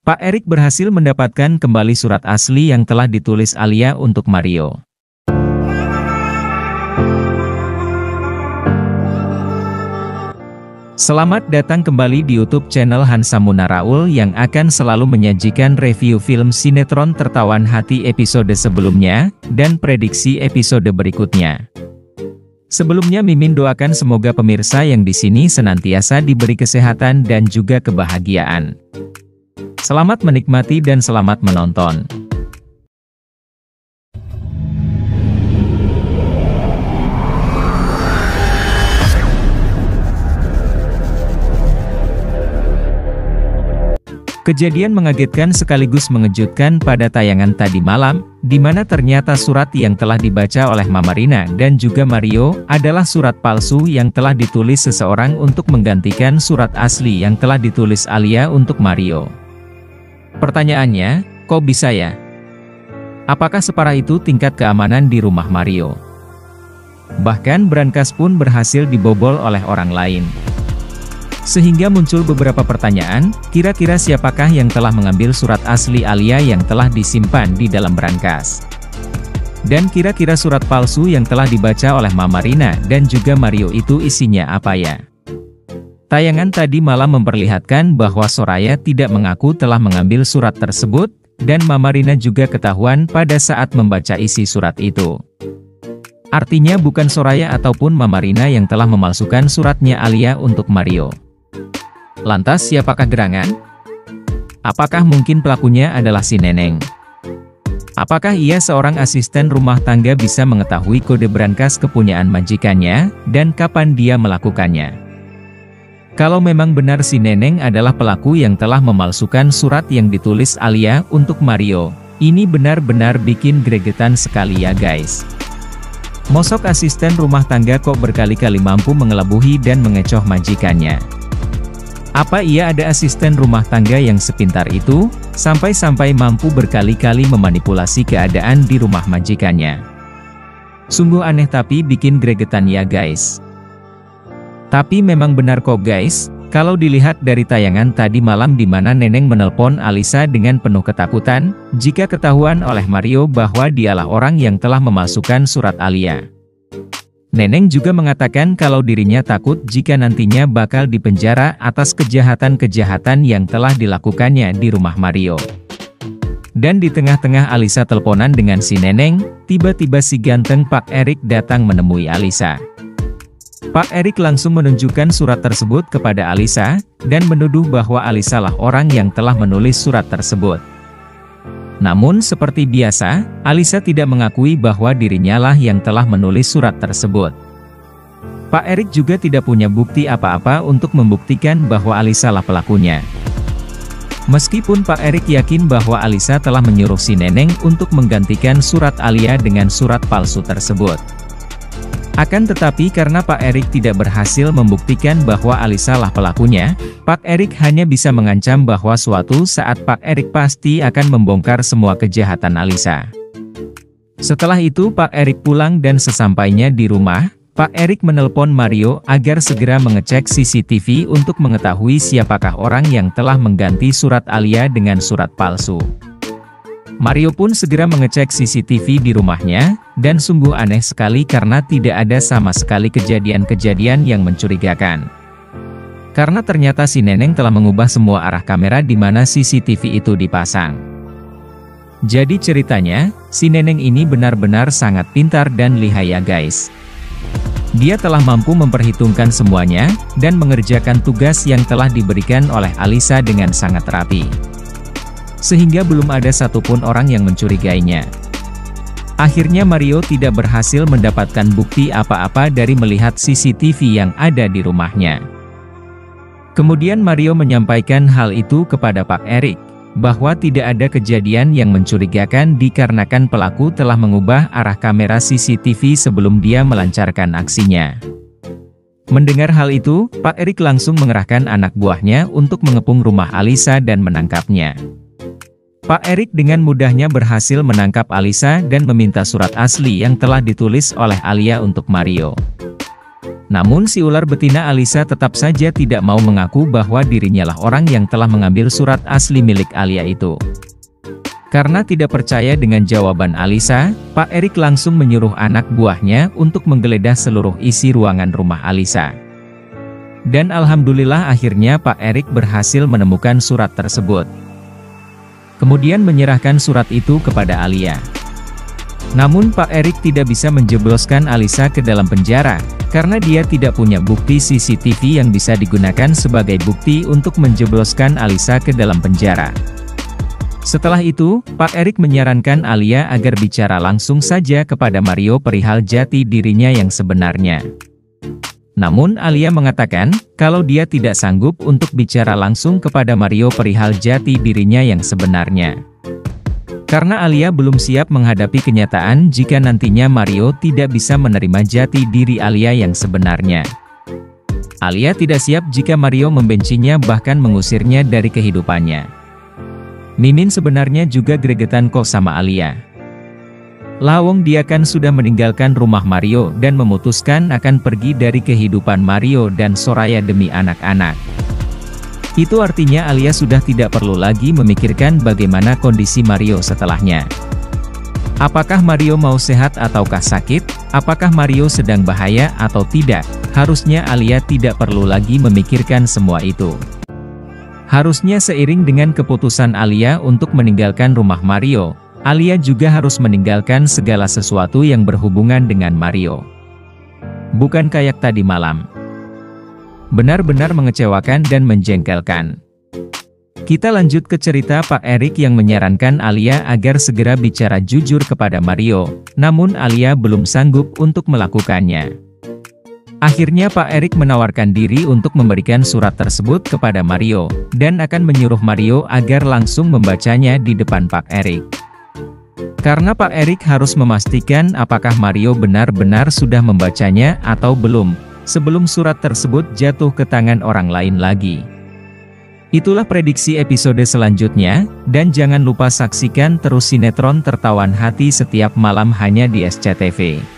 Pak Erik berhasil mendapatkan kembali surat asli yang telah ditulis Alia untuk Mario. Selamat datang kembali di YouTube channel Hansa Munaraul yang akan selalu menyajikan review film sinetron tertawan hati episode sebelumnya, dan prediksi episode berikutnya. Sebelumnya Mimin doakan semoga pemirsa yang di sini senantiasa diberi kesehatan dan juga kebahagiaan. Selamat menikmati dan selamat menonton. Kejadian mengagetkan sekaligus mengejutkan pada tayangan tadi malam, di mana ternyata surat yang telah dibaca oleh Mama Rina dan juga Mario adalah surat palsu yang telah ditulis seseorang untuk menggantikan surat asli yang telah ditulis Alia untuk Mario. Pertanyaannya, kok bisa ya? Apakah separah itu tingkat keamanan di rumah Mario? Bahkan brankas pun berhasil dibobol oleh orang lain. Sehingga muncul beberapa pertanyaan, kira-kira siapakah yang telah mengambil surat asli Alia yang telah disimpan di dalam brankas? Dan kira-kira surat palsu yang telah dibaca oleh Mama Rina dan juga Mario itu isinya apa ya? Tayangan tadi malam memperlihatkan bahwa Soraya tidak mengaku telah mengambil surat tersebut, dan Mama Rina juga ketahuan pada saat membaca isi surat itu. Artinya bukan Soraya ataupun Mama Rina yang telah memalsukan suratnya Alia untuk Mario. Lantas siapakah gerangan? Apakah mungkin pelakunya adalah si Neneng? Apakah ia seorang asisten rumah tangga bisa mengetahui kode brankas kepunyaan majikannya, dan kapan dia melakukannya? Kalau memang benar si Neneng adalah pelaku yang telah memalsukan surat yang ditulis Alia untuk Mario, ini benar-benar bikin gregetan sekali ya guys. Mosok asisten rumah tangga kok berkali-kali mampu mengelabuhi dan mengecoh majikannya? Apa ia ada asisten rumah tangga yang sepintar itu, sampai-sampai mampu berkali-kali memanipulasi keadaan di rumah majikannya? Sungguh aneh tapi bikin gregetan ya guys. Tapi memang benar kok guys, kalau dilihat dari tayangan tadi malam di mana Neneng menelpon Alisa dengan penuh ketakutan, jika ketahuan oleh Mario bahwa dialah orang yang telah memasukkan surat Alia. Neneng juga mengatakan kalau dirinya takut jika nantinya bakal dipenjara atas kejahatan-kejahatan yang telah dilakukannya di rumah Mario. Dan di tengah-tengah Alisa teleponan dengan si Neneng, tiba-tiba si ganteng Pak Erik datang menemui Alisa. Pak Erik langsung menunjukkan surat tersebut kepada Alisa, dan menuduh bahwa Alisa lah orang yang telah menulis surat tersebut. Namun seperti biasa, Alisa tidak mengakui bahwa dirinya lah yang telah menulis surat tersebut. Pak Erik juga tidak punya bukti apa-apa untuk membuktikan bahwa Alisa lah pelakunya. Meskipun Pak Erik yakin bahwa Alisa telah menyuruh si Neneng untuk menggantikan surat Alia dengan surat palsu tersebut. Akan tetapi karena Pak Erik tidak berhasil membuktikan bahwa Alisa lah pelakunya, Pak Erik hanya bisa mengancam bahwa suatu saat Pak Erik pasti akan membongkar semua kejahatan Alisa. Setelah itu Pak Erik pulang dan sesampainya di rumah, Pak Erik menelpon Mario agar segera mengecek CCTV untuk mengetahui siapakah orang yang telah mengganti surat Alia dengan surat palsu. Mario pun segera mengecek CCTV di rumahnya, dan sungguh aneh sekali karena tidak ada sama sekali kejadian-kejadian yang mencurigakan. Karena ternyata si Neneng telah mengubah semua arah kamera di mana CCTV itu dipasang. Jadi ceritanya, si Neneng ini benar-benar sangat pintar dan lihai ya guys. Dia telah mampu memperhitungkan semuanya, dan mengerjakan tugas yang telah diberikan oleh Alisa dengan sangat rapi. Sehingga belum ada satupun orang yang mencurigainya. Akhirnya Mario tidak berhasil mendapatkan bukti apa-apa dari melihat CCTV yang ada di rumahnya. Kemudian Mario menyampaikan hal itu kepada Pak Erik, bahwa tidak ada kejadian yang mencurigakan dikarenakan pelaku telah mengubah arah kamera CCTV sebelum dia melancarkan aksinya. Mendengar hal itu, Pak Erik langsung mengerahkan anak buahnya untuk mengepung rumah Alisa dan menangkapnya. Pak Erik dengan mudahnya berhasil menangkap Alisa dan meminta surat asli yang telah ditulis oleh Alia untuk Mario. Namun si ular betina Alisa tetap saja tidak mau mengaku bahwa dirinya lah orang yang telah mengambil surat asli milik Alia itu. Karena tidak percaya dengan jawaban Alisa, Pak Erik langsung menyuruh anak buahnya untuk menggeledah seluruh isi ruangan rumah Alisa. Dan alhamdulillah akhirnya Pak Erik berhasil menemukan surat tersebut. Kemudian menyerahkan surat itu kepada Alia. Namun Pak Erik tidak bisa menjebloskan Alisa ke dalam penjara, karena dia tidak punya bukti CCTV yang bisa digunakan sebagai bukti untuk menjebloskan Alisa ke dalam penjara. Setelah itu, Pak Erik menyarankan Alia agar bicara langsung saja kepada Mario perihal jati dirinya yang sebenarnya. Namun Alia mengatakan, kalau dia tidak sanggup untuk bicara langsung kepada Mario perihal jati dirinya yang sebenarnya. Karena Alia belum siap menghadapi kenyataan jika nantinya Mario tidak bisa menerima jati diri Alia yang sebenarnya. Alia tidak siap jika Mario membencinya bahkan mengusirnya dari kehidupannya. Mimin sebenarnya juga gregetan kok sama Alia. Lawong dia kan sudah meninggalkan rumah Mario dan memutuskan akan pergi dari kehidupan Mario dan Soraya demi anak-anak. Itu artinya Alia sudah tidak perlu lagi memikirkan bagaimana kondisi Mario setelahnya. Apakah Mario mau sehat ataukah sakit? Apakah Mario sedang bahaya atau tidak? Harusnya Alia tidak perlu lagi memikirkan semua itu. Harusnya seiring dengan keputusan Alia untuk meninggalkan rumah Mario, Alia juga harus meninggalkan segala sesuatu yang berhubungan dengan Mario. Bukan kayak tadi malam. Benar-benar mengecewakan dan menjengkelkan. Kita lanjut ke cerita Pak Erik yang menyarankan Alia agar segera bicara jujur kepada Mario, namun Alia belum sanggup untuk melakukannya. Akhirnya Pak Erik menawarkan diri untuk memberikan surat tersebut kepada Mario, dan akan menyuruh Mario agar langsung membacanya di depan Pak Erik. Karena Pak Erik harus memastikan apakah Mario benar-benar sudah membacanya atau belum, sebelum surat tersebut jatuh ke tangan orang lain lagi. Itulah prediksi episode selanjutnya, dan jangan lupa saksikan terus sinetron Tertawan Hati setiap malam hanya di SCTV.